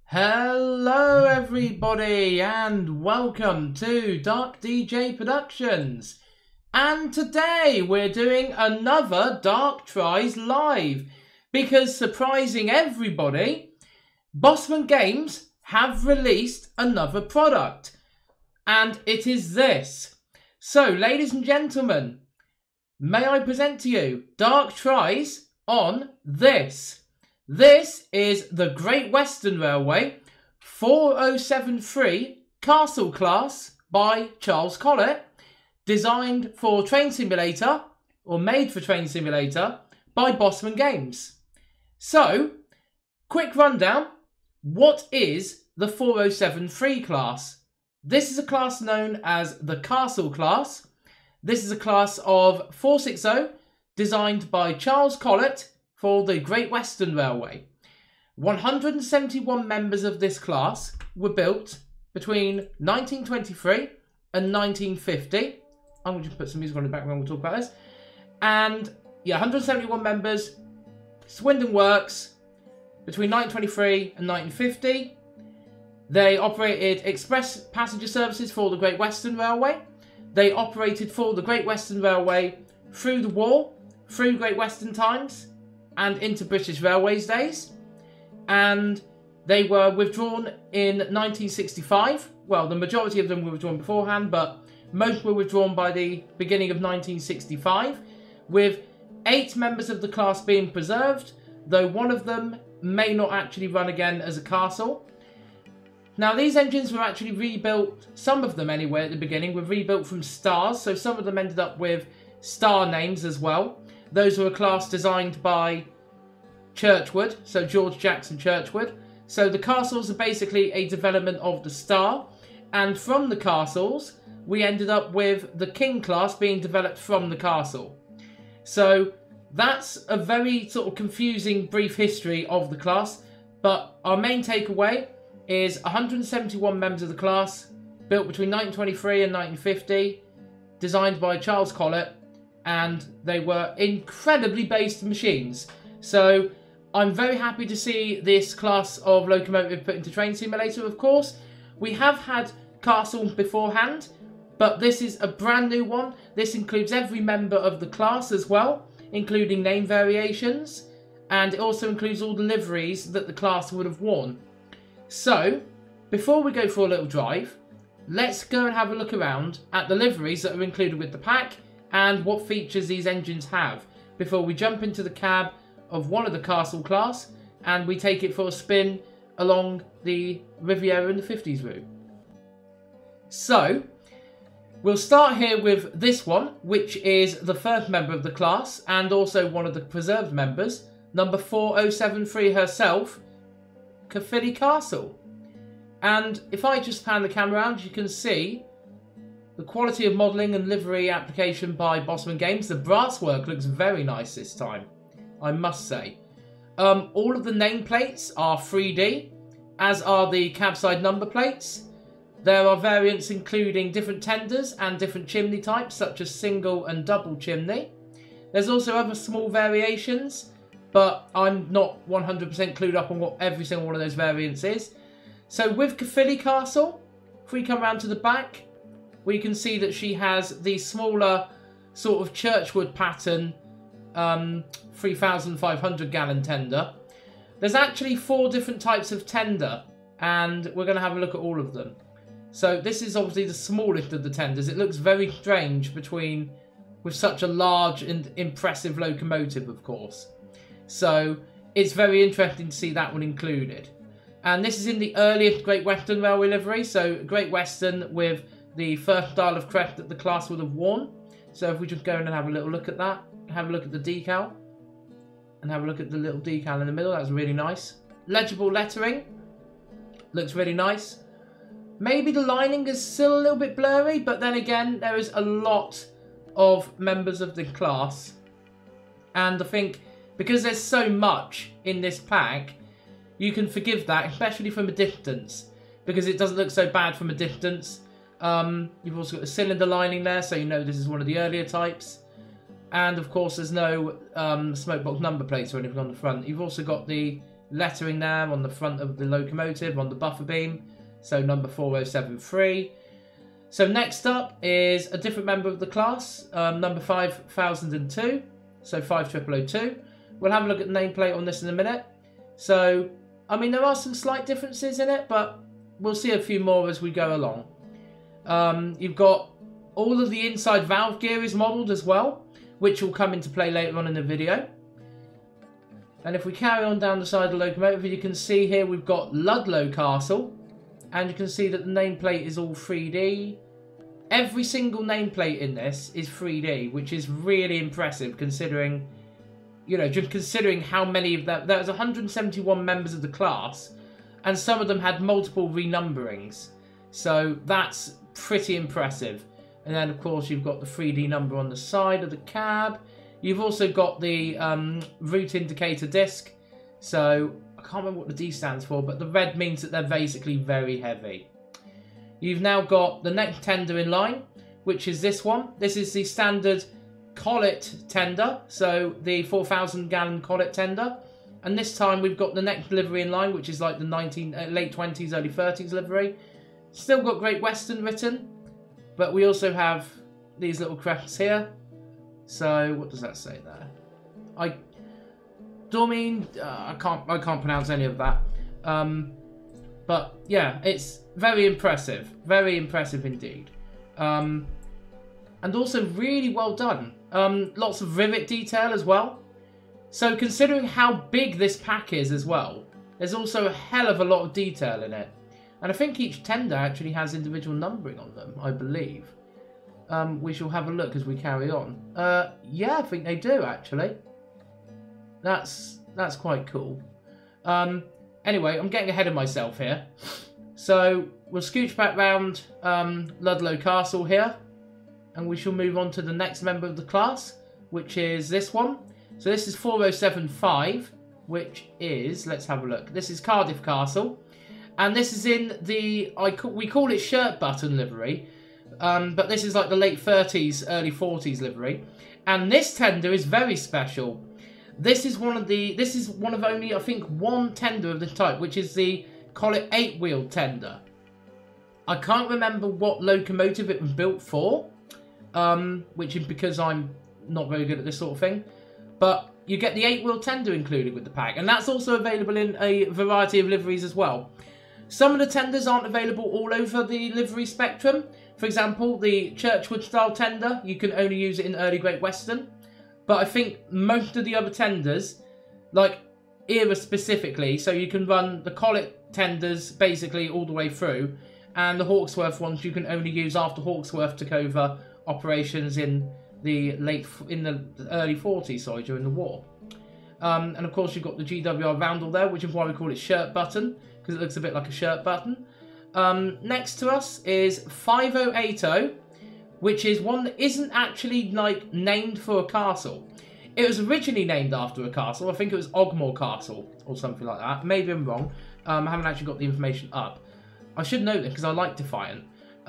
Hello everybody and welcome to Dark DJ Productions, and today we're doing another Dark Tries live because, surprising everybody, Bossman Games have released another product and it is this. So ladies and gentlemen, may I present to you Dark Tries on this. This is the Great Western Railway 4073 Castle class by Charles Collett, designed for Train Simulator, or made for Train Simulator, by Bossman Games. So, quick rundown. What is the 4073 class? This is a class known as the Castle class. This is a class of 460 designed by Charles Collett for the Great Western Railway. 171 members of this class were built between 1923 and 1950. I'm going to just put some music on in the background, we'll talk about this. And yeah, 171 members, Swindon Works, between 1923 and 1950. They operated express passenger services for the Great Western Railway. They operated for the Great Western Railway through the war, through Great Western times, and into British Railways days. And they were withdrawn in 1965. Well, the majority of them were withdrawn beforehand, but most were withdrawn by the beginning of 1965, with 8 members of the class being preserved, though one of them may not actually run again as a castle. Now, these engines were actually rebuilt, some of them anyway at the beginning, were rebuilt from stars, so some of them ended up with star names as well. Those were a class designed by Churchward, so George Jackson Churchward. So the castles are basically a development of the star, and from the castles we ended up with the King class being developed from the castle. So that's a very sort of confusing brief history of the class, but our main takeaway is 171 members of the class, built between 1923 and 1950, designed by Charles Collett, and they were incredibly based machines. So I'm very happy to see this class of locomotive put into Train Simulator, of course. We have had Castle beforehand, but this is a brand new one. This includes every member of the class as well, including name variations, and it also includes all the liveries that the class would have worn. So, before we go for a little drive, let's go and have a look around at the liveries that are included with the pack and what features these engines have before we jump into the cab of one of the Castle class and we take it for a spin along the Riviera in the 50s route. So, we'll start here with this one, which is the first member of the class and also one of the preserved members, number 4073 herself, Caerphilly Castle. And if I just pan the camera around, you can see the quality of modelling and livery application by Bossman Games. The brasswork looks very nice this time, I must say. All of the nameplates are 3D, as are the cabside number plates. There are variants including different tenders and different chimney types, such as single and double chimney. There's also other small variations, but I'm not 100% clued up on what every single one of those variants is. So with Caerphilly Castle, if we come around to the back, we can see that she has the smaller sort of Churchwood pattern 3,500 gallon tender. There's actually 4 different types of tender, and we're going to have a look at all of them. So this is obviously the smallest of the tenders. It looks very strange with such a large and impressive locomotive, of course. So it's very interesting to see that one included. And this is in the earliest Great Western Railway livery, so Great Western with the first style of crest that the class would have worn. So if we just go in and have a little look at that, have a look at the decal, and have a look at the little decal in the middle, that's really nice. Legible lettering, looks really nice. Maybe the lining is still a little bit blurry, but then again, there is a lot of members of the class. And I think because there's so much in this pack, you can forgive that, especially from a distance, because it doesn't look so bad from a distance. You've also got a cylinder lining there, so you know this is one of the earlier types. And of course, there's no smoke box number plates or anything on the front. You've also got the lettering there on the front of the locomotive on the buffer beam. So number 4073. So next up is a different member of the class, number 5002. So 5002. We'll have a look at the nameplate on this in a minute. So, I mean, there are some slight differences in it, but we'll see a few more as we go along. You've got all of the inside valve gear is modelled as well, which will come into play later on in the video. And if we carry on down the side of the locomotive, you can see here we've got Ludlow Castle, and you can see that the nameplate is all 3D. Every single nameplate in this is 3D, which is really impressive considering, you know, just considering how many of that. There was 171 members of the class, and some of them had multiple renumberings. So that's pretty impressive. And then, of course, you've got the 3D number on the side of the cab. You've also got the route indicator disc. So I can't remember what the D stands for, but the red means that they're basically very heavy. You've now got the next tender in line, which is this one. This is the standard Collett tender, so the 4,000 gallon Collett tender. And this time we've got the next livery in line, which is like the late 20s, early 30s livery. Still got Great Western written, but we also have these little crafts here. So what does that say there? I can't pronounce any of that. But yeah, it's very impressive indeed. And also really well done. Lots of rivet detail as well. So considering how big this pack is as well, there's also a hell of a lot of detail in it. And I think each tender actually has individual numbering on them, I believe. We shall have a look as we carry on. Yeah, I think they do actually. That's quite cool. Anyway, I'm getting ahead of myself here. So we'll scooch back round Ludlow Castle here, and we shall move on to the next member of the class, which is this one. So this is 4075, which is, let's have a look. This is Cardiff Castle, and this is in the we call it shirt button livery, but this is like the late 30s, early 40s livery, and this tender is very special. This is one of only, I think, one tender of this type, which is the Collett 8-wheel tender. I can't remember what locomotive it was built for, which is because I'm not very good at this sort of thing. But you get the 8-wheel tender included with the pack, and that's also available in a variety of liveries as well. Some of the tenders aren't available all over the livery spectrum. For example, the Churchwood style tender, you can only use it in early Great Western. But I think most of the other tenders, like era specifically, so you can run the Collett tenders basically all the way through, and the Hawksworth ones you can only use after Hawksworth took over operations in the early 40s, sorry, during the war. And of course you've got the GWR roundel there, which is why we call it shirt button, because it looks a bit like a shirt button. Next to us is 5080. Which is one that isn't actually like named for a castle. It was originally named after a castle. I think it was Ogmore Castle or something like that. Maybe I'm wrong. I haven't actually got the information up. I should know this because I like Defiant.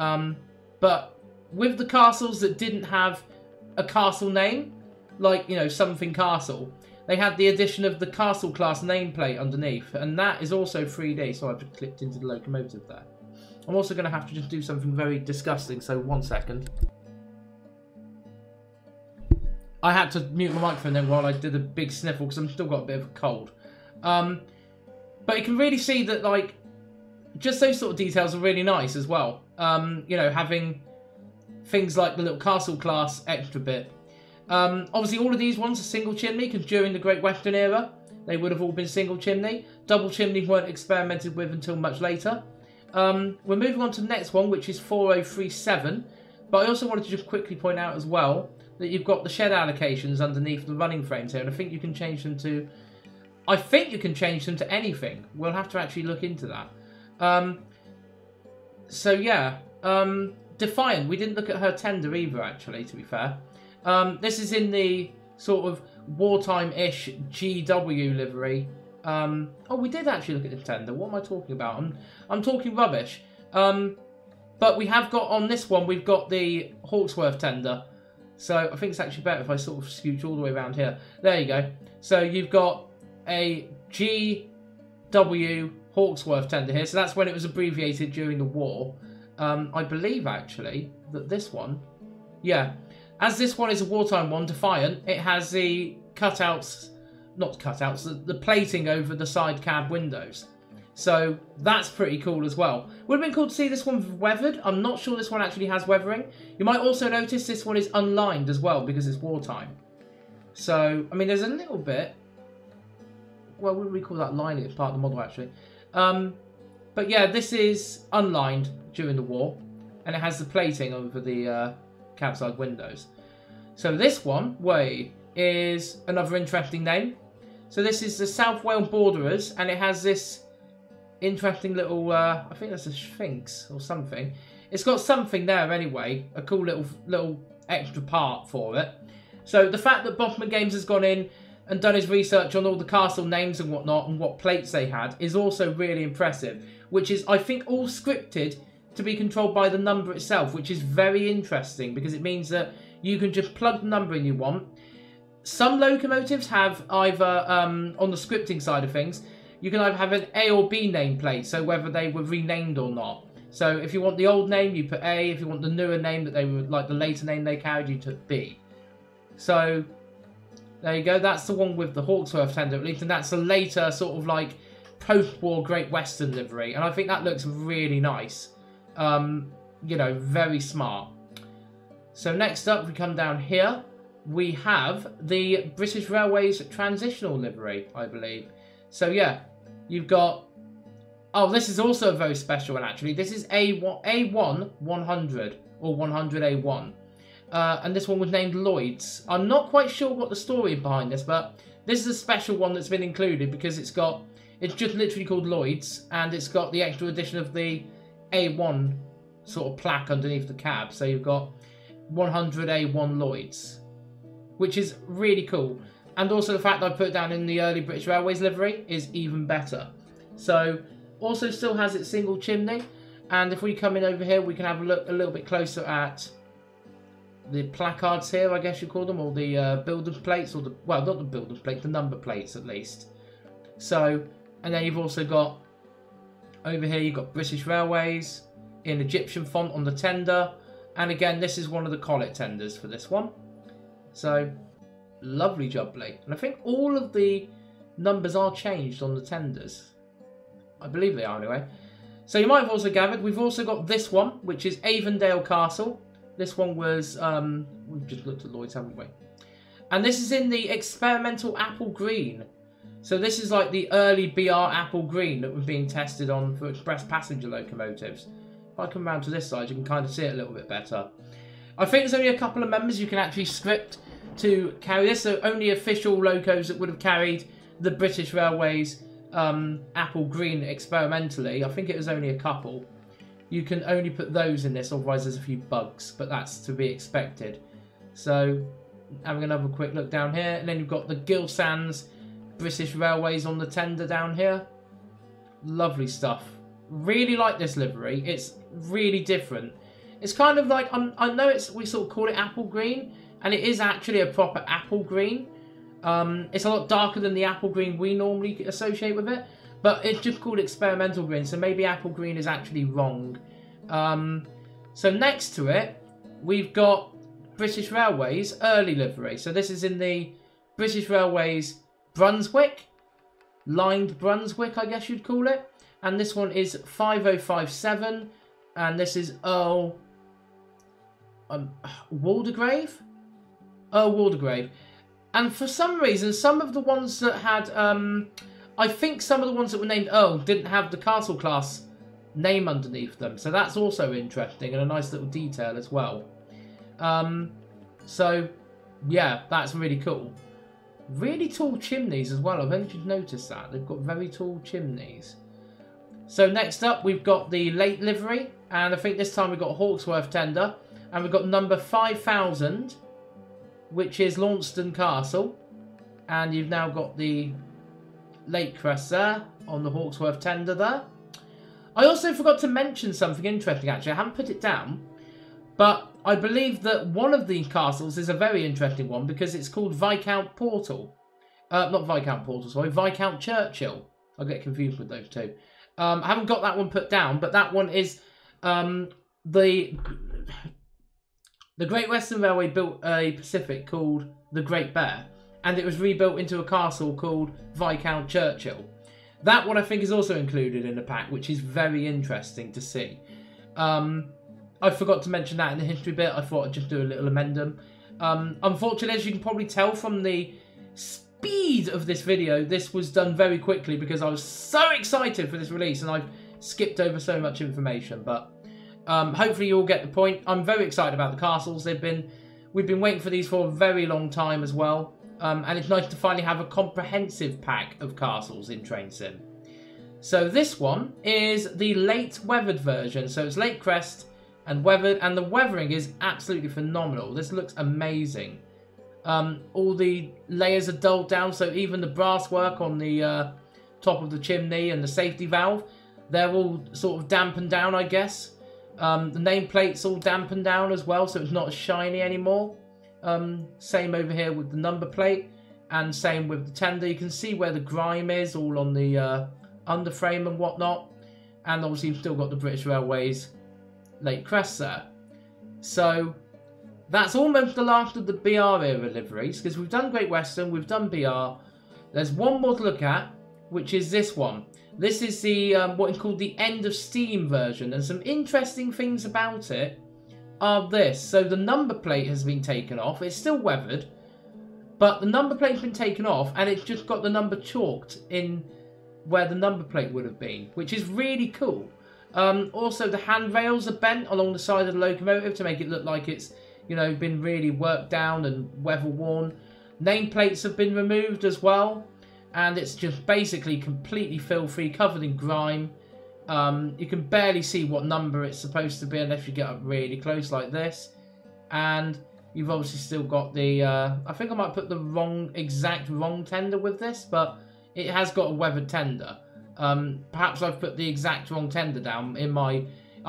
But with the castles that didn't have a castle name, like, you know, something castle, they had the addition of the castle class nameplate underneath, and that is also 3D. So I've just clicked into the locomotive there. I'm also going to have to just do something very disgusting, so 1 second. I had to mute my microphone then while I did a big sniffle because I've still got a bit of a cold. But you can really see that, like, just those sort of details are really nice as well. You know, having things like the little castle class extra bit. Obviously, all of these ones are single chimney because during the Great Western era, they would have all been single chimney. Double chimney weren't experimented with until much later. We're moving on to the next one, which is 4037. But I also wanted to just quickly point out as well that you've got the shed allocations underneath the running frames here, and I think you can change them to... I think you can change them to anything. We'll have to actually look into that. So yeah, Defiant. We didn't look at her tender either, actually, to be fair. This is in the sort of wartime-ish GW livery. Oh, we did actually look at the tender. What am I talking about? I'm talking rubbish. But we have got, on this one, we've got the Hawksworth tender. So I think it's actually better if I sort of scooch all the way around here. There you go. So you've got a W Hawksworth tender here. So that's when it was abbreviated during the war. I believe, actually, that this one... Yeah. As this one is a wartime one, Defiant, it has the cutouts... Not cutouts, the plating over the side cab windows. So that's pretty cool as well. Would have been cool to see this one weathered. I'm not sure this one actually has weathering. You might also notice this one is unlined as well because it's wartime. So, I mean, there's a little bit... Well, what would we call that lining? It's part of the model, actually. But yeah, this is unlined during the war. And it has the plating over the cab side windows. So this one, Way, is another interesting name. So this is the South Wales Borderers. And it has this interesting little, I think that's a sphinx or something. It's got something there anyway. A cool little extra part for it. So the fact that Bossman Games has gone in and done his research on all the castle names and whatnot and what plates they had is also really impressive. Which is, I think, all scripted to be controlled by the number itself, which is very interesting because it means that you can just plug the number in you want. Some locomotives have either, on the scripting side of things, you can either have an A or B nameplate, so whether they were renamed or not. So if you want the old name, you put A. If you want the newer name that they were, like the later name they carried, you took B. So there you go. That's the one with the Hawksworth tender, at least, and that's a later sort of like post-war Great Western livery, and I think that looks really nice. You know, very smart. So next up, we come down here. We have the British Railways transitional livery, I believe. So yeah, you've got... Oh, this is also a very special one, actually. This is A1 100, or 100A1. And this one was named Lloyd's. I'm not quite sure what the story behind this, but this is a special one that's been included because it's got... It's just literally called Lloyd's, and it's got the extra edition of the A1 sort of plaque underneath the cab. So you've got 100A1 Lloyd's, which is really cool. And also the fact that I put it down in the early British Railways livery is even better. So, also still has its single chimney. And if we come in over here, we can have a look a little bit closer at the placards here, I guess you call them, or the builder's plates, or the, well, not the builder's plate, the number plates at least. So, and then you've also got, over here you've got British Railways in Egyptian font on the tender. And again, this is one of the Collett tenders for this one. So, lovely job, Blake. And I think all of the numbers are changed on the tenders. I believe they are anyway. So you might have also gathered, we've also got this one, which is Avondale Castle. This one was, we've just looked at Lloyd's, haven't we? And this is in the experimental apple green. So this is like the early BR apple green that was being tested on for express passenger locomotives. If I come around to this side, you can kind of see it a little bit better. I think there's only a couple of members you can actually script to carry this. So only official locos that would have carried the British Railways apple green experimentally. I think it was only a couple. You can only put those in this, otherwise there's a few bugs, but that's to be expected. So having another quick look down here, and then you've got the Gill Sands British Railways on the tender down here. Lovely stuff. Really like this livery. It's really different. It's kind of like, I know we sort of call it apple green, and it is actually a proper apple green. It's a lot darker than the apple green we normally associate with it, but it's just called experimental green, so maybe apple green is actually wrong. So next to it, we've got British Railways early livery. So this is in the British Railways Brunswick, lined Brunswick, I guess you'd call it. And this one is 5057, and this is Earl Waldegrave? Earl Waldegrave. And for some reason, some of the ones that had, I think some of the ones that were named Earl didn't have the castle class name underneath them. So that's also interesting and a nice little detail as well. So, yeah, that's really cool. Really tall chimneys as well. I've only just noticed that. They've got very tall chimneys. So next up, we've got the late livery. And I think this time we've got Hawksworth tender. And we've got number 5000, which is Launceston Castle. And you've now got the late crest there on the Hawksworth tender there. I also forgot to mention something interesting, actually. I haven't put it down. But I believe that one of the castles is a very interesting one because it's called Viscount Portal. Not Viscount Portal, sorry, Viscount Churchill. I get confused with those two. I haven't got that one put down, but that one is the Great Western Railway built a Pacific called the Great Bear, and it was rebuilt into a castle called Viscount Churchill. That one I think is also included in the pack, which is very interesting to see. I forgot to mention that in the history bit. I thought I'd just do a little amendum. Unfortunately, as you can probably tell from the speed of this video, this was done very quickly because I was so excited for this release and I've skipped over so much information. But hopefully you all get the point. I'm very excited about the castles. We've been waiting for these for a very long time as well. And it's nice to finally have a comprehensive pack of castles in Train Sim. So this one is the late weathered version. So it's late crest and weathered, and the weathering is absolutely phenomenal. This looks amazing. All the layers are dulled down, so even the brass work on the top of the chimney and the safety valve, they're all sort of dampened down, I guess. The nameplate's all dampened down as well, so it's not as shiny anymore. Same over here with the number plate, and same with the tender. You can see where the grime is, all on the underframe and whatnot. And obviously you've still got the British Railways late crest there. So that's almost the last of the BR era liveries, because we've done Great Western, we've done BR. There's one more to look at, which is this one. This is the what is called the End of Steam version, and some interesting things about it are this. So the number plate has been taken off. It's still weathered, but the number plate's been taken off, and it's just got the number chalked in where the number plate would have been, which is really cool. Also, the handrails are bent along the side of the locomotive to make it look like it's, you know, been really worked down and weather worn. Nameplates have been removed as well, and it's just basically completely filthy, covered in grime. You can barely see what number it's supposed to be unless you get up really close like this. And you've obviously still got the, I think I might put the exact wrong tender with this, but it has got a weathered tender. Perhaps I've put the exact wrong tender down in my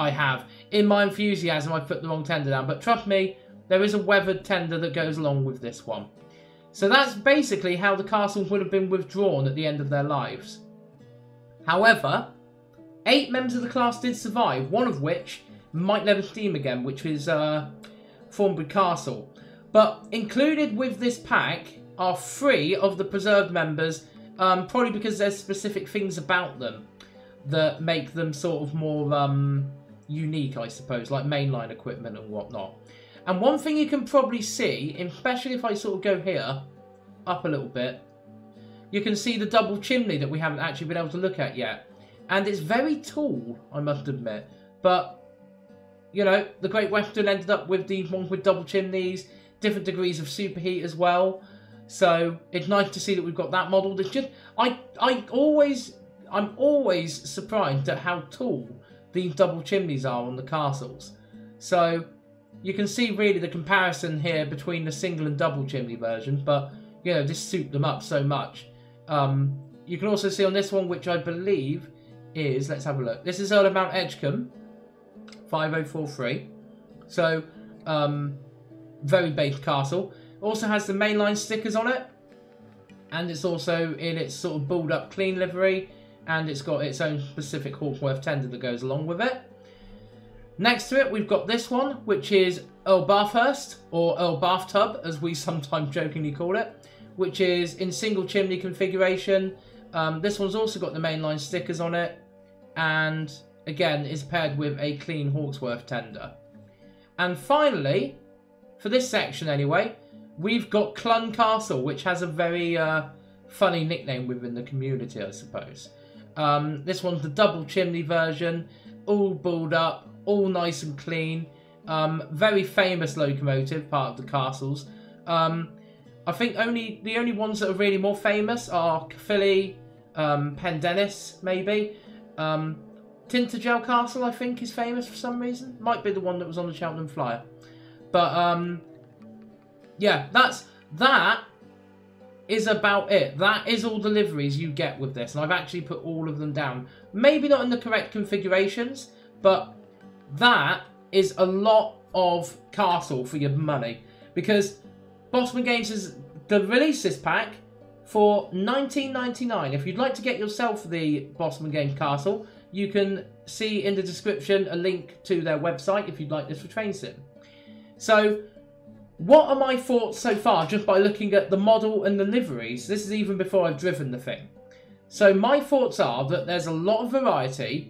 enthusiasm. I've put the wrong tender down, but trust me, there is a weathered tender that goes along with this one. So that's basically how the castles would have been withdrawn at the end of their lives. However, 8 members of the class did survive, one of which might never steam again, which is Thornbury Castle. But included with this pack are 3 of the preserved members, probably because there's specific things about them that make them sort of more unique, I suppose, like mainline equipment and whatnot. And one thing you can probably see, especially if I sort of go here, up a little bit, you can see the double chimney that we haven't actually been able to look at yet. And it's very tall, I must admit. But, you know, the Great Western ended up with these ones with double chimneys, different degrees of superheat as well. So it's nice to see that we've got that model. It's just, I'm always surprised at how tall these double chimneys are on the castles. So you can see really the comparison here between the single and double chimney version, but you know, this souped them up so much. You can also see on this one, which I believe is, let's have a look. This is Earl of Mount Edgecombe, 5043. So very base castle. Also has the mainline stickers on it, and it's also in its sort of bulled up clean livery, and it's got its own specific Hawksworth tender that goes along with it. Next to it, we've got this one, which is Earl Bathurst, or Earl Bathtub, as we sometimes jokingly call it, which is in single chimney configuration. This one's also got the mainline stickers on it, and again, is paired with a clean Hawksworth tender. And finally, for this section anyway, we've got Clun Castle, which has a very funny nickname within the community, I suppose. This one's the double chimney version, all bulled up, all nice and clean. Very famous locomotive, part of the castles. I think the only ones that are really more famous are Caerphilly, Pendennis, maybe. Tintagel Castle, I think, is famous for some reason. Might be the one that was on the Cheltenham Flyer. But, yeah, that is about it. That is all the liveries you get with this. And I've actually put all of them down. Maybe not in the correct configurations, but that is a lot of castle for your money. Because Bossman Games has released this pack for $19.99. If you'd like to get yourself the Bossman Games castle, you can see in the description a link to their website if you'd like this for Train Sim. So, what are my thoughts so far just by looking at the model and the liveries? This is even before I've driven the thing. So my thoughts are that there's a lot of variety,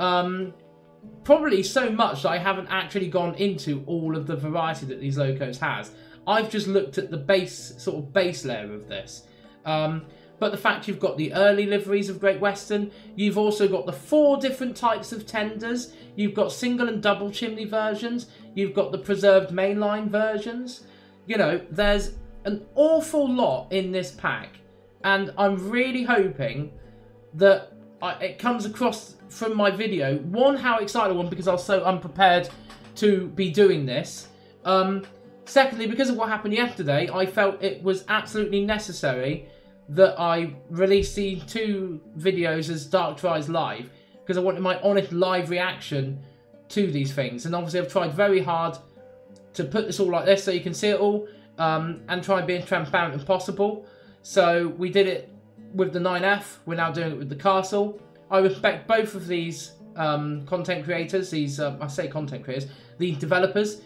probably so much that I haven't actually gone into all of the variety that these locos has. I've just looked at the base layer of this. But the fact you've got the early liveries of Great Western, you've also got the 4 different types of tenders, you've got single and double chimney versions, you've got the preserved mainline versions. You know, there's an awful lot in this pack, and I'm really hoping that it comes across from my video, one, how excited I am because I was so unprepared to be doing this. Secondly, because of what happened yesterday, I felt it was absolutely necessary that I released these 2 videos as Dark Tries Live, because I wanted my honest live reaction to these things. And obviously I've tried very hard to put this all like this so you can see it all, and try and be as transparent as possible. So we did it with the 9F, we're now doing it with the castle. I respect both of these content creators, these, I say content creators, these developers.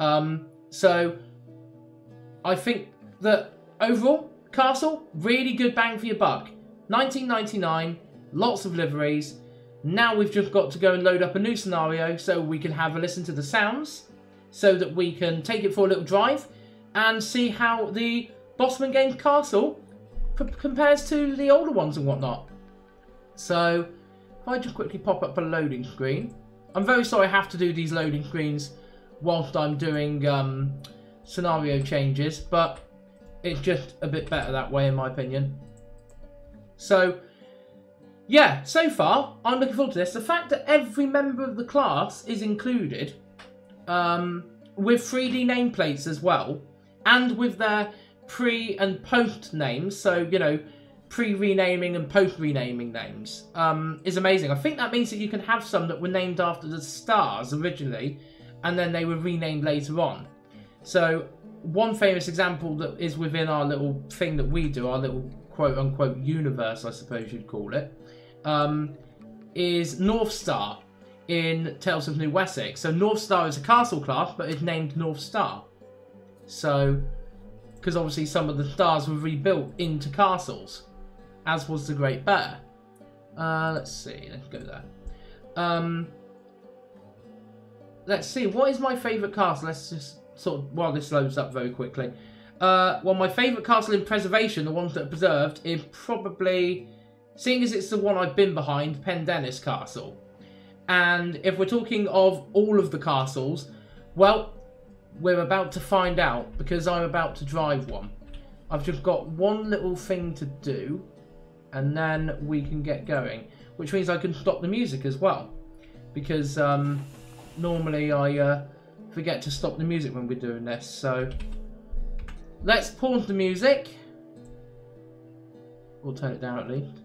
So I think that overall, castle, really good bang for your buck. $19.99, lots of liveries. Now we've just got to go and load up a new scenario so we can have a listen to the sounds, so that we can take it for a little drive and see how the Bossman Games castle compares to the older ones and whatnot. So if I just quickly pop up a loading screen. I'm very sorry I have to do these loading screens whilst I'm doing scenario changes, but it's just a bit better that way in my opinion. So yeah, so far I'm looking forward to this. The fact that every member of the class is included, with 3D nameplates as well, and with their pre and post names, so you know, pre-renaming and post-renaming names, is amazing. I think that means that you can have some that were named after the stars originally, and then they were renamed later on. So one famous example that is within our little thing that we do, our little quote-unquote universe, I suppose you'd call it, is North Star in Tales of New Wessex. So North Star is a castle class, but it's named North Star. So, because obviously some of the stars were rebuilt into castles, as was the Great Bear. Let's see, let's go there. Let's see, what is my favourite castle? Let's just sort of, while this loads up very quickly. Well, my favourite castle in preservation, the ones that are preserved, is probably, seeing as it's the one I've been behind, Pendennis Castle. And if we're talking of all of the castles, well, we're about to find out, because I'm about to drive one. I've just got one little thing to do, and then we can get going. Which means I can stop the music as well, because normally I forget to stop the music when we're doing this. So let's pause the music. We'll turn it down at least.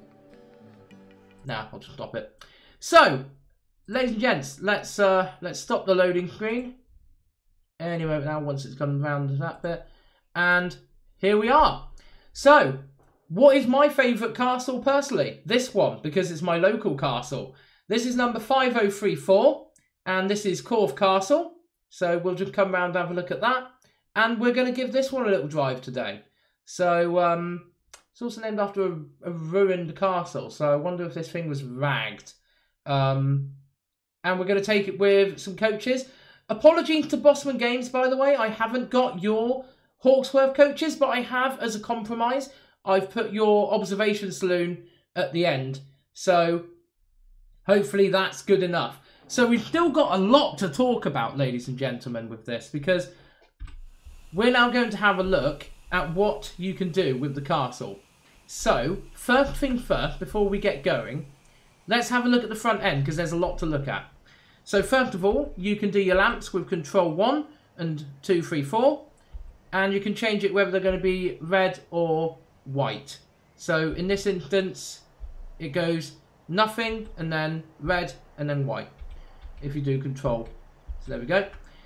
Nah, I'll just stop it. So, ladies and gents, let's stop the loading screen. Anyway, now once it's gone around that bit, and here we are. So, what is my favourite castle personally? This one, because it's my local castle. This is number 5034, and this is Corfe Castle. So we'll just come around and have a look at that, and we're going to give this one a little drive today. So it's also named after a ruined castle, so I wonder if this thing was ragged. And we're going to take it with some coaches. Apologies to Bossman Games, by the way. I haven't got your Hawksworth coaches, but I have, as a compromise, I've put your observation saloon at the end. So hopefully that's good enough. So we've still got a lot to talk about, ladies and gentlemen, with this, because we're now going to have a look at what you can do with the castle. So, first thing first, before we get going, let's have a look at the front end, because there's a lot to look at. So first of all, you can do your lamps with control 1 and 2, 3, 4, and you can change it whether they're going to be red or white. So in this instance, it goes nothing, and then red, and then white, if you do control. So there we go.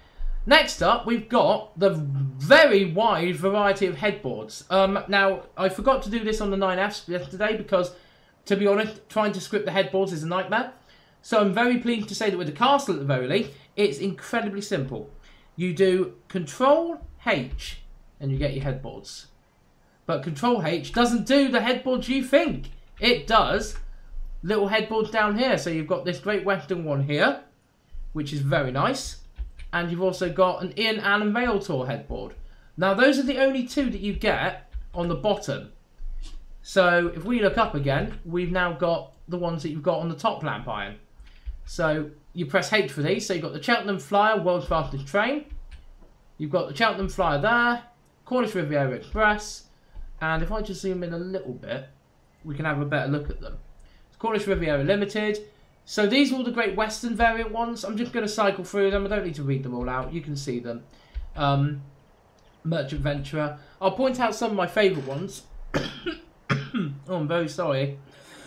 Next up, we've got the very wide variety of headboards. Now, I forgot to do this on the 9Fs yesterday because, to be honest, trying to script the headboards is a nightmare. So I'm very pleased to say that with the castle at the very least, it's incredibly simple. You do Control H and you get your headboards. But Control H doesn't do the headboards you think. It does little headboards down here. So you've got this Great Western one here, which is very nice. And you've also got an Ian Allen Rail Tour headboard. Now those are the only two that you get on the bottom. So if we look up again, we've now got the ones that you've got on the top lamp iron. So you press H for these. So you've got the Cheltenham Flyer, World's Fastest Train. You've got the Cheltenham Flyer there, Cornish Riviera Express. And if I just zoom in a little bit, we can have a better look at them. It's Cornish Riviera Limited. So these are all the Great Western variant ones. I'm just going to cycle through them. I don't need to read them all out. You can see them. Merchant Venturer. I'll point out some of my favourite ones. Oh, I'm very sorry.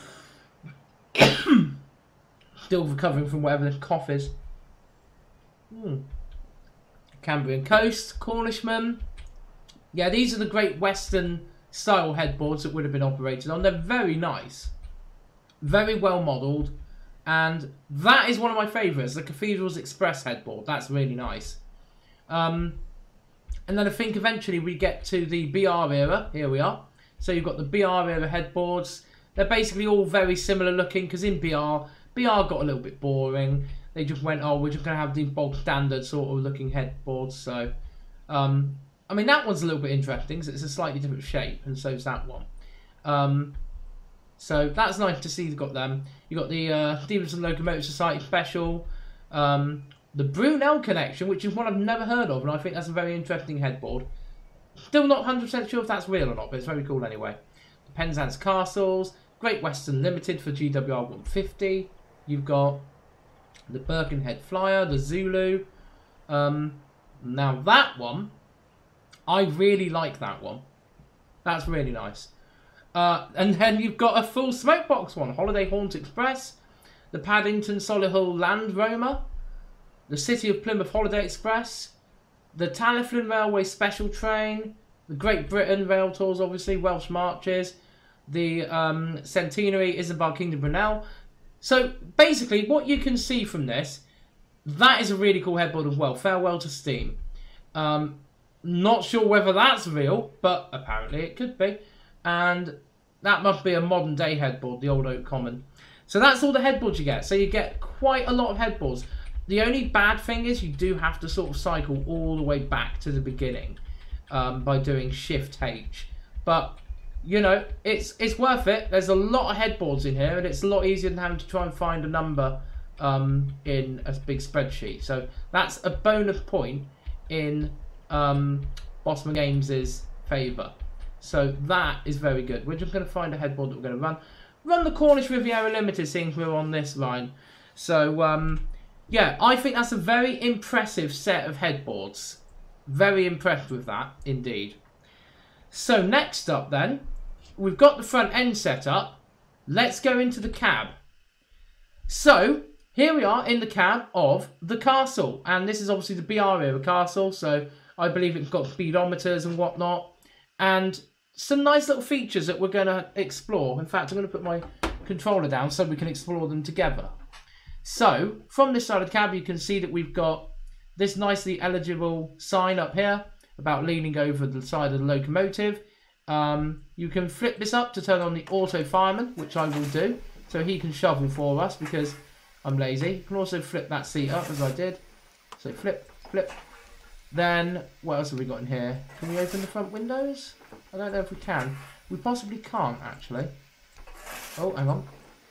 Still recovering from whatever the cough is. Cambrian Coast, Cornishman. Yeah, these are the Great Western style headboards that would have been operated on. They're very nice. Very well modelled. And that is one of my favourites, the Cathedrals Express headboard. That's really nice. And then I think eventually we get to the BR era. Here we are. So you've got the BR era headboards. They're basically all very similar looking because in BR got a little bit boring. They just went, oh, we're just going to have the bog standard sort of looking headboards. So, I mean, that one's a little bit interesting because it's a slightly different shape, and so's that one. So that's nice to see you've got them. You've got the Stevenson Locomotive Society Special, the Brunel Connection, which is one I've never heard of, and I think that's a very interesting headboard. Still not 100% sure if that's real or not, but it's very cool anyway. The Penzance Castles, Great Western Limited for GWR 150. You've got the Birkenhead Flyer, the Zulu. Now that one, I really like that one. That's really nice. And then you've got a full smokebox one. Holiday Haunt Express, the Paddington Solihull Land Roamer, the City of Plymouth Holiday Express, the Talyllyn Railway Special Train, the Great Britain Rail Tours, obviously, Welsh Marches, the Centenary Isambard Kingdom Brunel. So basically, what you can see from this, that is a really cool headboard as well. Farewell to Steam. Not sure whether that's real, but apparently it could be. And that must be a modern day headboard, the Old Oak Common. So that's all the headboards you get. So you get quite a lot of headboards. The only bad thing is you do have to sort of cycle all the way back to the beginning by doing Shift H. But, you know, it's worth it. There's a lot of headboards in here, and it's a lot easier than having to try and find a number in a big spreadsheet. So that's a bonus point in Bossman Games' favour. So that is very good. We're just going to find a headboard that we're going to run the Cornish Riviera Limited, seeing we're on this line. So yeah, I think that's a very impressive set of headboards. Very impressed with that indeed. So next up then, we've got the front end set up. Let's go into the cab. So here we are in the cab of the castle, and this is obviously the BR era castle. So I believe it's got speedometers and whatnot, and some nice little features that we're going to explore. In fact, I'm going to put my controller down so we can explore them together. So from this side of the cab, you can see that we've got this nicely eligible sign up here about leaning over the side of the locomotive. You can flip this up to turn on the auto fireman, which I will do, so he can shovel for us because I'm lazy. You can also flip that seat up as I did. So flip, flip. Then, what else have we got in here? Can we open the front windows? I don't know if we can. We possibly can't, actually. Oh, hang on.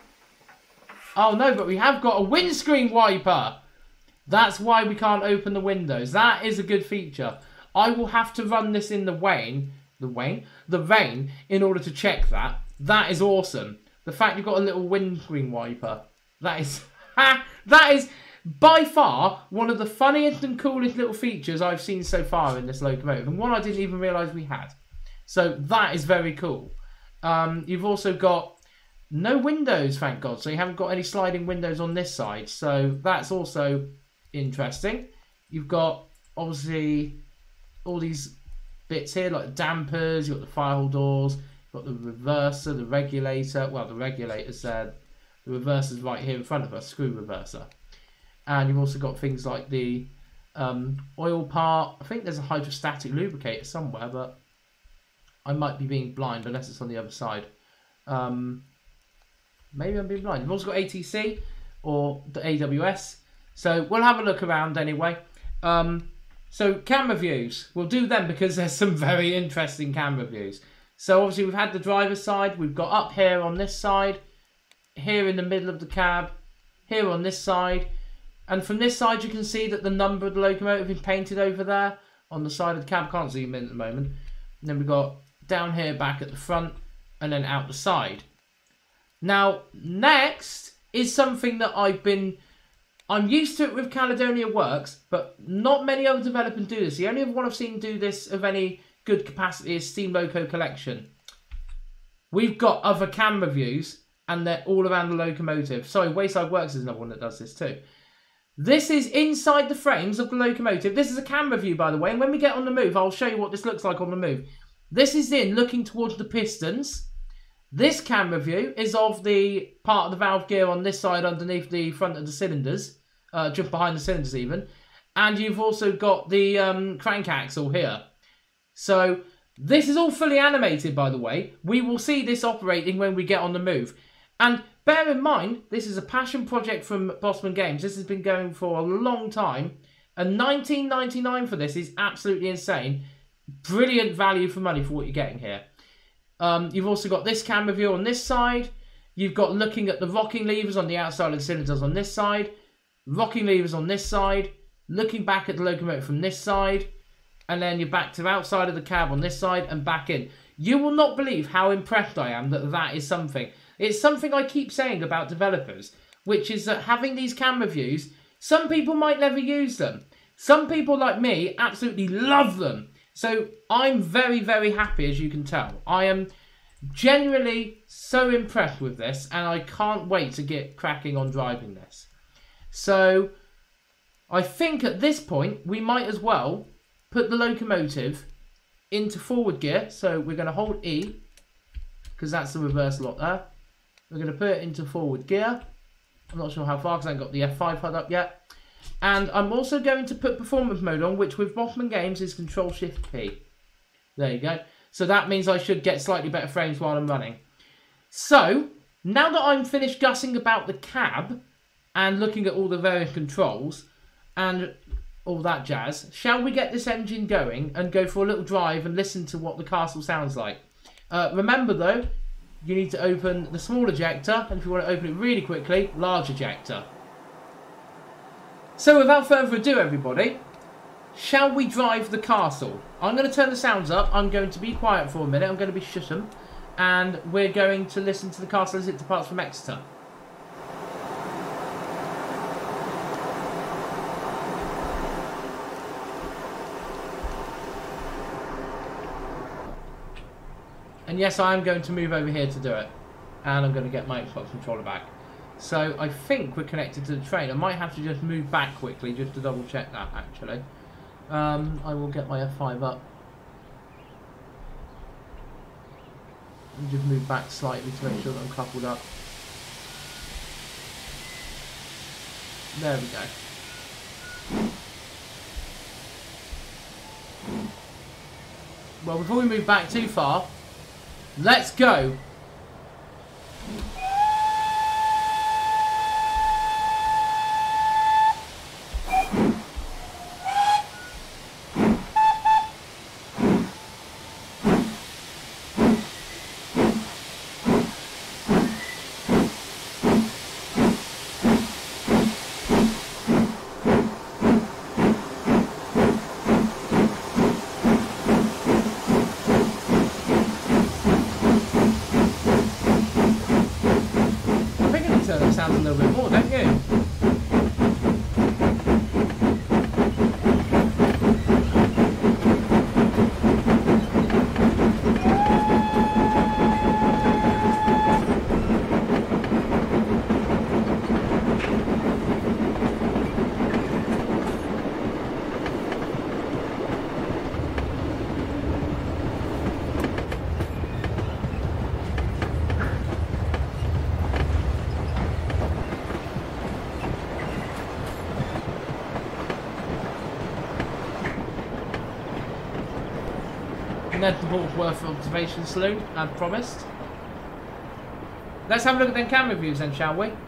Oh, no, but we have got a windscreen wiper. That's why we can't open the windows. That is a good feature. I will have to run this in the rain in order to check that. That is awesome. The fact you've got a little windscreen wiper. That is... that is... by far, one of the funniest and coolest little features I've seen so far in this locomotive, and one I didn't even realise we had. So that is very cool. You've also got no windows, thank God, so you haven't got any sliding windows on this side, so that's also interesting. You've got obviously all these bits here, like the dampers, you've got the firehole doors, you've got the reverser, the regulator. Well, the regulator's there. The reverser's right here in front of us, screw reverser. And you've also got things like the oil part. I think there's a hydrostatic lubricator somewhere, but I might be being blind unless it's on the other side. Maybe I'm being blind. You've also got ATC or the AWS. So we'll have a look around anyway. So camera views, we'll do them because there's some very interesting camera views. So obviously we've had the driver's side, we've got up here on this side, here in the middle of the cab, here on this side, and from this side you can see that the number of the locomotive is painted over there on the side of the cab. Can't zoom in at the moment. And then we've got down here back at the front and then out the side. Now next is something that I'm used to it with Caledonia Works, but not many other developers do this. The only other one I've seen do this of any good capacity is Steam Loco Collection. We've got other camera views, and they're all around the locomotive. Sorry, Wayside Works is another one that does this too. This is inside the frames of the locomotive. This is a camera view, by the way, and when we get on the move, I'll show you what this looks like on the move. This is looking towards the pistons. This camera view is of the part of the valve gear on this side underneath the front of the cylinders, just behind the cylinders even. And you've also got the crank axle here. So this is all fully animated, by the way. We will see this operating when we get on the move. And bear in mind, this is a passion project from Bossman Games. This has been going for a long time. And $19.99 for this is absolutely insane. Brilliant value for money for what you're getting here. You've also got this camera view on this side. You've got looking at the rocking levers on the outside of the cylinders on this side. Rocking levers on this side. Looking back at the locomotive from this side. And then you're back to the outside of the cab on this side and back in. You will not believe how impressed I am that that is something. It's something I keep saying about developers, which is that having these camera views, some people might never use them. Some people like me absolutely love them. So I'm very, very happy, as you can tell. I am genuinely so impressed with this, and I can't wait to get cracking on driving this. So I think at this point, we might as well put the locomotive into forward gear. So we're going to hold E, because that's the reverse lock there. We're going to put it into forward gear. I'm not sure how far, because I haven't got the F5 HUD up yet. And I'm also going to put performance mode on, which with Bossman Games is Control-Shift-P. There you go. So that means I should get slightly better frames while I'm running. So, now that I'm finished gussing about the cab and looking at all the various controls and all that jazz, shall we get this engine going and go for a little drive and listen to what the castle sounds like? Remember though, you need to open the small ejector, and if you want to open it really quickly, large ejector. So without further ado, everybody, shall we drive the castle? I'm going to turn the sounds up. I'm going to be quiet for a minute. I'm going to be shushem. And we're going to listen to the castle as it departs from Exeter. And yes, I am going to move over here to do it. And I'm going to get my Xbox controller back. So I think we're connected to the train. I might have to just move back quickly just to double check that actually. I will get my F5 up. And just move back slightly to make sure that I'm coupled up. There we go. Well, before we move back too far, let's go. inevitable worth observation saloon, as promised. Let's have a look at them camera views then, shall we?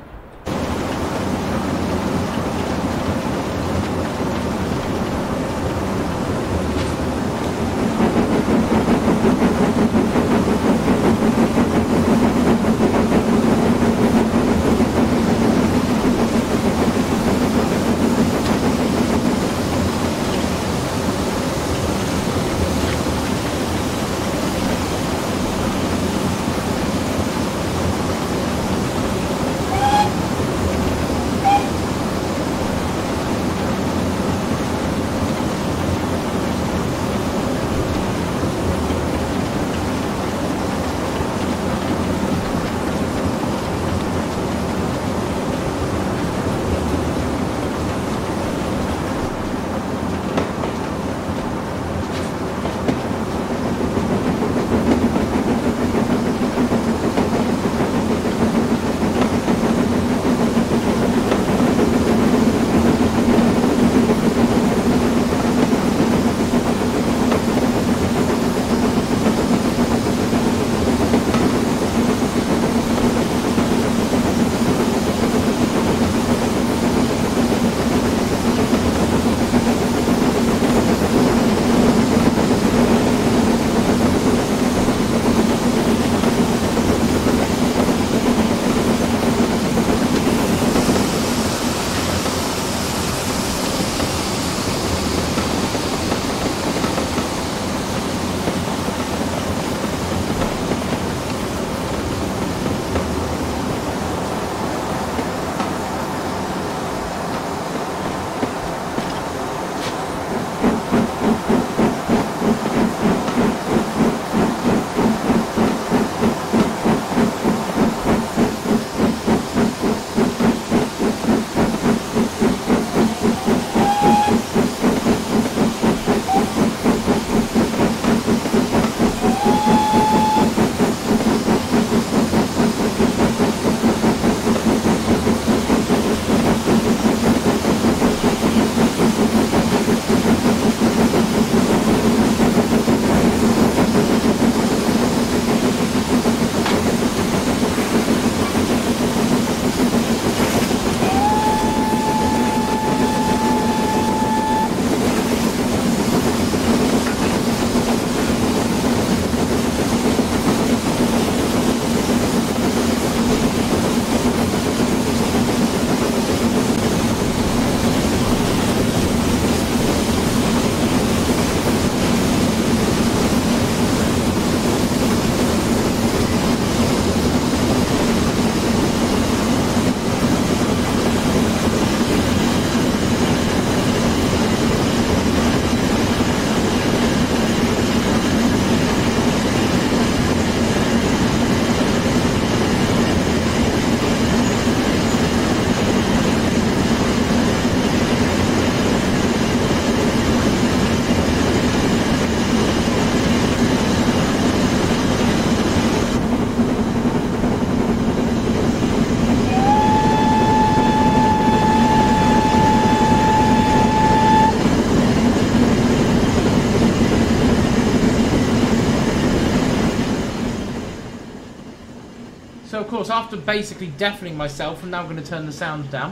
So of course, after basically deafening myself, I'm now going to turn the sound down.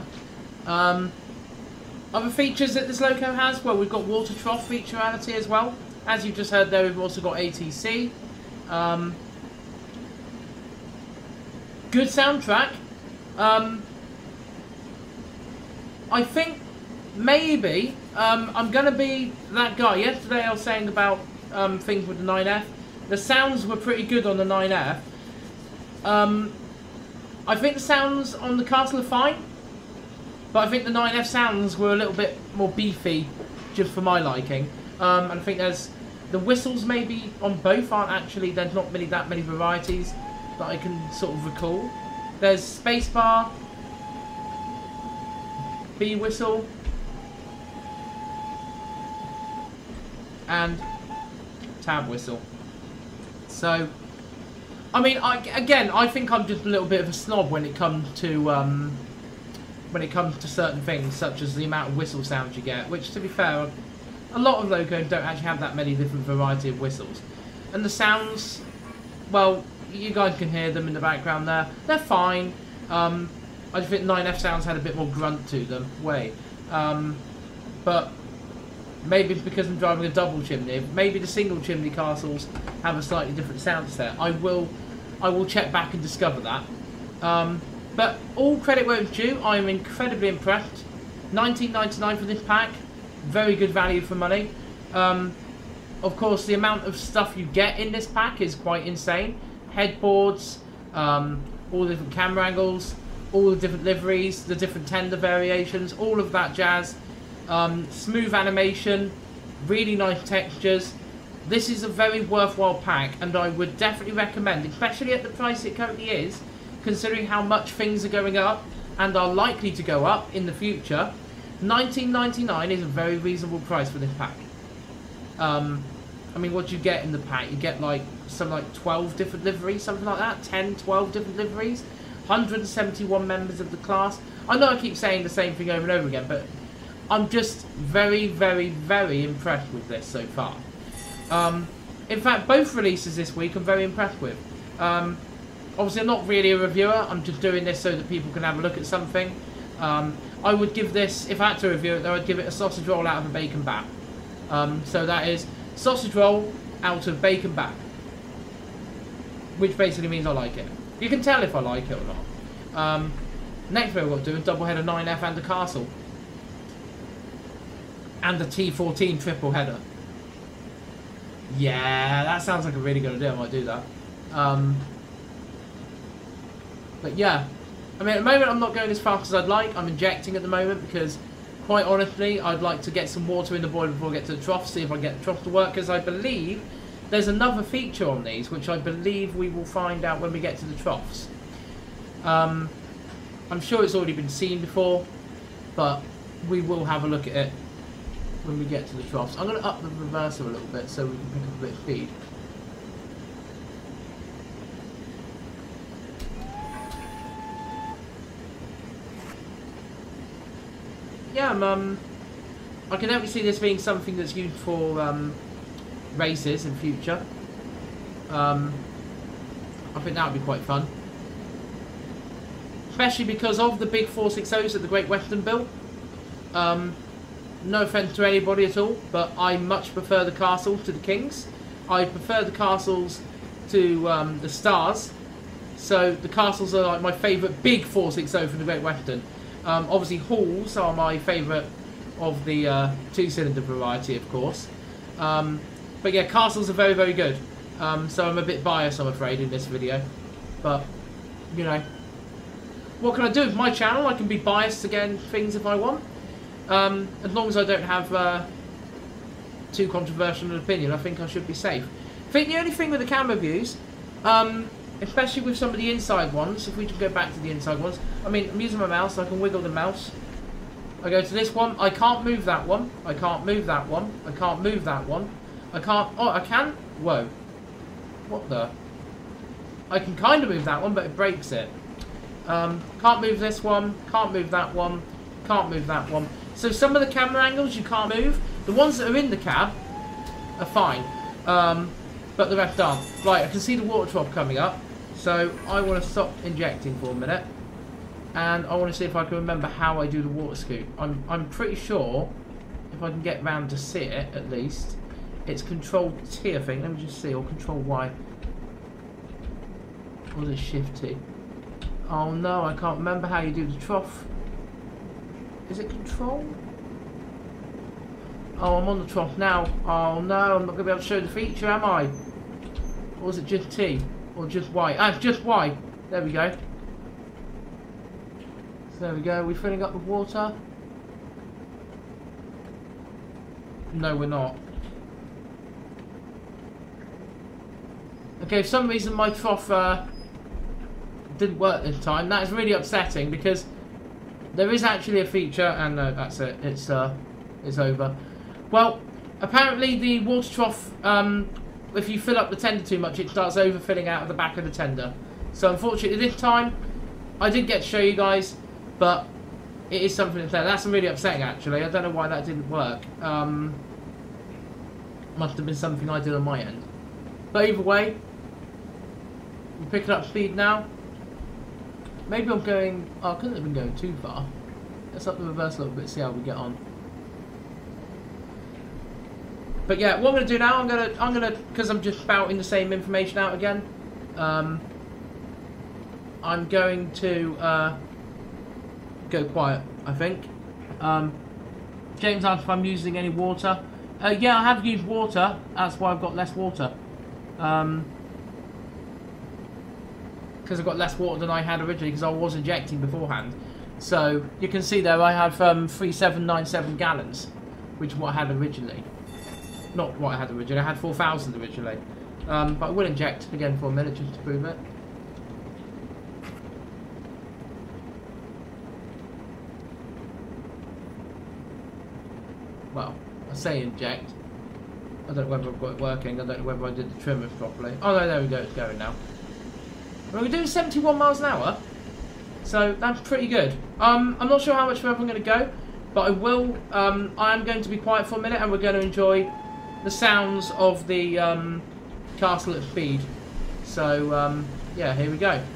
Other features that this loco has, well, we've got water trough featurality as well. As you just heard there, we've also got ATC. Good soundtrack. I think maybe I'm going to be that guy. Yesterday I was saying about things with the 9F. The sounds were pretty good on the 9F. I think the sounds on the Castle are fine, but I think the 9F sounds were a little bit more beefy, just for my liking. And I think there's the whistles maybe on both aren't actually, there's not really that many varieties that I can sort of recall. There's spacebar, B whistle, and tab whistle. So, I mean, I think I'm just a little bit of a snob when it comes to certain things, such as the amount of whistle sounds you get. Which, to be fair, a lot of locos don't actually have that many different variety of whistles. And the sounds, well, you guys can hear them in the background there. They're fine. I just think 9F sounds had a bit more grunt to them. But maybe it's because I'm driving a double chimney. Maybe the single chimney castles have a slightly different sound set. I will check back and discover that. But all credit where it's due. I am incredibly impressed. $19.99 for this pack. Very good value for money. Of course, the amount of stuff you get in this pack is quite insane. Headboards, all the different camera angles, all the different liveries, the different tender variations, all of that jazz. Smooth animation, really nice textures. This is a very worthwhile pack, and I would definitely recommend, especially at the price it currently is, considering how much things are going up and are likely to go up in the future. $19.99 is a very reasonable price for this pack. I mean, what do you get in the pack? You get like 12 different liveries, something like that. 10, 12 different liveries. 171 members of the class. I know I keep saying the same thing over and over again, but I'm just very, very, very impressed with this so far. In fact, both releases this week I'm very impressed with. Obviously, I'm not really a reviewer. I'm just doing this so that people can have a look at something. I would give this, if I had to review it, though, I'd give it a sausage roll out of a bacon bat. So that is sausage roll out of bacon bat, which basically means I like it. You can tell if I like it or not. Next thing I've got to do is double header 9F and a castle. And a T14 triple header. Yeah, that sounds like a really good idea. I might do that. But yeah, I mean, at the moment I'm not going as fast as I'd like. I'm injecting at the moment because, quite honestly, I'd like to get some water in the boiler before I get to the trough, see if I can get the trough to work, because I believe there's another feature on these, which I believe we will find out when we get to the troughs. I'm sure it's already been seen before, but we will have a look at it when we get to the troughs. I'm going to up the reverser a little bit so we can pick up a bit of speed. Yeah, I can definitely see this being something that's used for races in future. I think that would be quite fun. Especially because of the big 460s that the Great Western built. No offence to anybody at all, but I much prefer the castles to the kings. I prefer the castles to the stars. So the castles are like my favourite big 460 from the Great Western. Obviously halls are my favourite of the two-cylinder variety, of course. But yeah, castles are very, very good. So I'm a bit biased, I'm afraid, in this video. But, you know, what can I do with my channel? I can be biased against things if I want. As long as I don't have too controversial an opinion, I think I should be safe. I think the only thing with the camera views, especially with some of the inside ones, if we can go back to the inside ones, I mean, I'm using my mouse, so I can wiggle the mouse. I go to this one, I can't move that one, I can't move that one, I can't move that one, I can't, oh, I can? Whoa. What the? I can kind of move that one, but it breaks it. Can't move this one, can't move that one, can't move that one. So some of the camera angles you can't move. The ones that are in the cab are fine, but the rest aren't. Right, I can see the water trough coming up, so I want to stop injecting for a minute, and I want to see if I can remember how I do the water scoop. I'm pretty sure, if I can get round to see it at least, it's Control T, I think. Let me just see, or Control Y. Or is it Shift T? Oh no, I can't remember how you do the trough. Is it Control? Oh, I'm on the trough now. Oh no, I'm not going to be able to show the feature, am I? Or is it just T? Or just Y? Ah, it's just Y. There we go. So there we go. Are we filling up with water? No, we're not. Okay, for some reason my trough didn't work this time. That is really upsetting because there is actually a feature, and no, that's it. It's over. Well, apparently the water trough, if you fill up the tender too much, it starts overfilling out of the back of the tender. So unfortunately this time, I didn't get to show you guys, but it is something that's there. That's really upsetting actually. I don't know why that didn't work. Must have been something I did on my end. But either way, we're picking up speed now. Maybe I'm going... Oh, I couldn't have been going too far. Let's up the reverse a little bit, see how we get on. But yeah, what I'm gonna do now, I'm gonna, because I'm just spouting the same information out again. I'm going to go quiet, I think. James asked if I'm using any water. Yeah, I have used water. That's why I've got less water. Because I've got less water than I had originally, because I was injecting beforehand. So you can see there I have 3797 gallons, which is what I had originally. Not what I had originally. I had 4,000 originally. But I will inject again for a minute just to prove it. Well, I say inject. I don't know whether I've got it working. I don't know whether I did the trimmers properly. Oh no, there we go. It's going now. Well, we're doing 71 miles an hour, so that's pretty good. I'm not sure how much further I'm going to go, but I will. I am going to be quiet for a minute, and we're going to enjoy the sounds of the castle at speed. So yeah, here we go.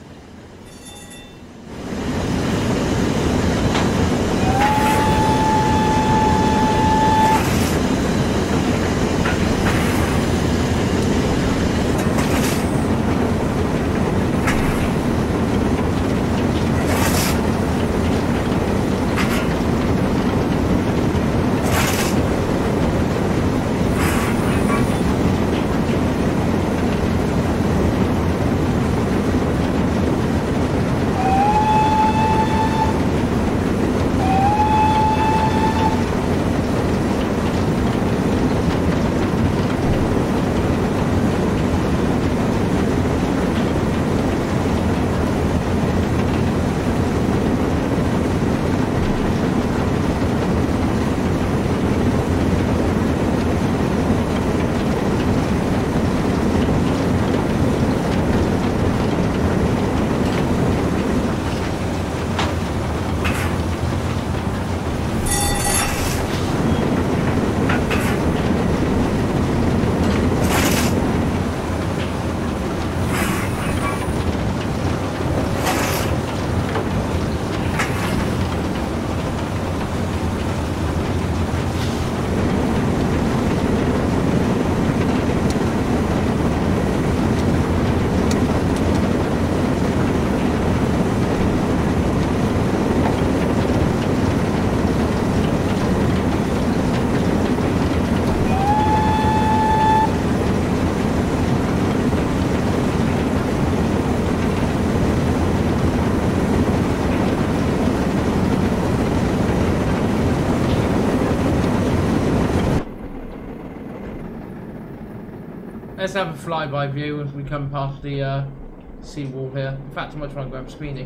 Let's have a flyby view as we come past the seawall here. In fact, I might try and grab Speedy.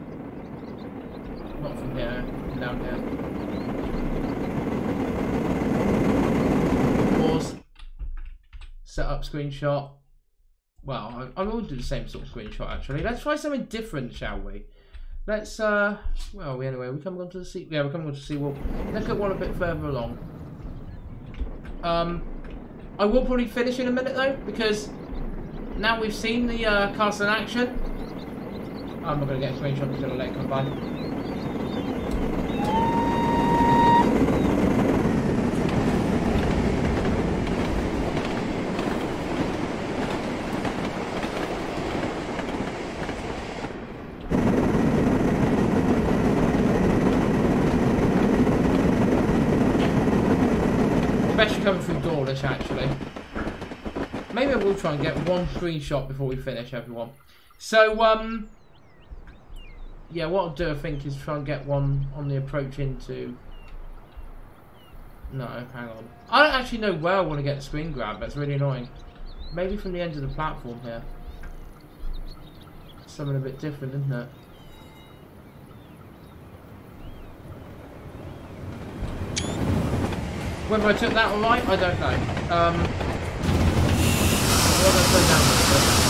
Not from here, from down here. Pause. Set up screenshot. Well, I will do the same sort of screenshot actually. Let's try something different, shall we? Let's, where are we anyway? We're coming onto the sea. Yeah, we're coming onto the seawall. Let's get one a bit further along. I will probably finish in a minute though, because now we've seen the castle in action. I'm not going to get a screenshot, I'm just going to let it come by. Especially coming through Dawlish, actually. Maybe I will try and get one screenshot before we finish, everyone. So, yeah, what I'll do, I think, is try and get one on the approach into... No, hang on. I don't actually know where I want to get the screen grab. That's really annoying. Maybe from the end of the platform here. Something a bit different, isn't it? Whether I took that alright, I don't know. What did I put down with it?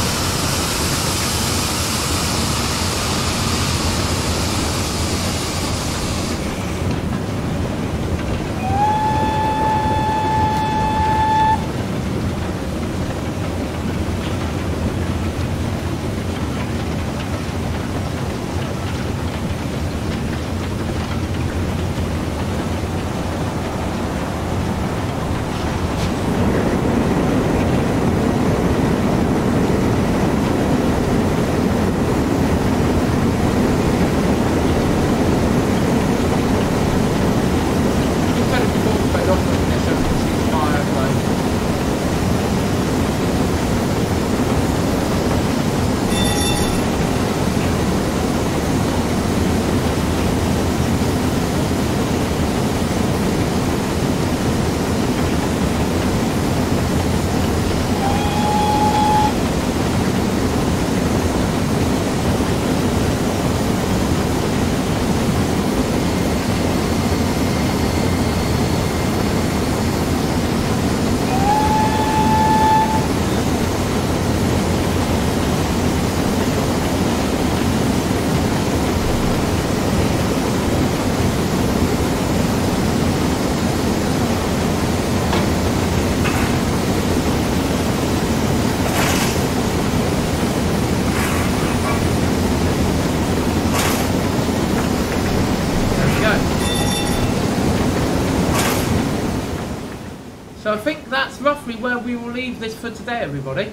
So I think that's roughly where we will leave this for today, everybody.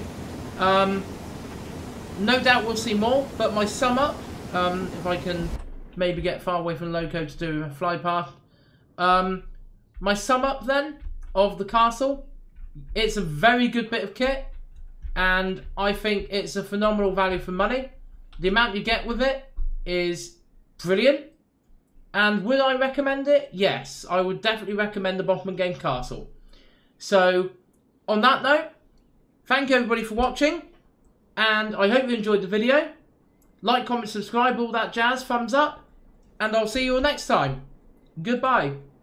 No doubt we'll see more, but my sum up, if I can maybe get far away from Loco to do a fly path. My sum up then of the castle, it's a very good bit of kit, and I think it's a phenomenal value for money. The amount you get with it is brilliant. And would I recommend it? Yes, I would definitely recommend the Bossman Games castle. So, on that note, thank you everybody for watching, and I hope you enjoyed the video. Like, comment, subscribe, all that jazz, thumbs up, and I'll see you all next time. Goodbye.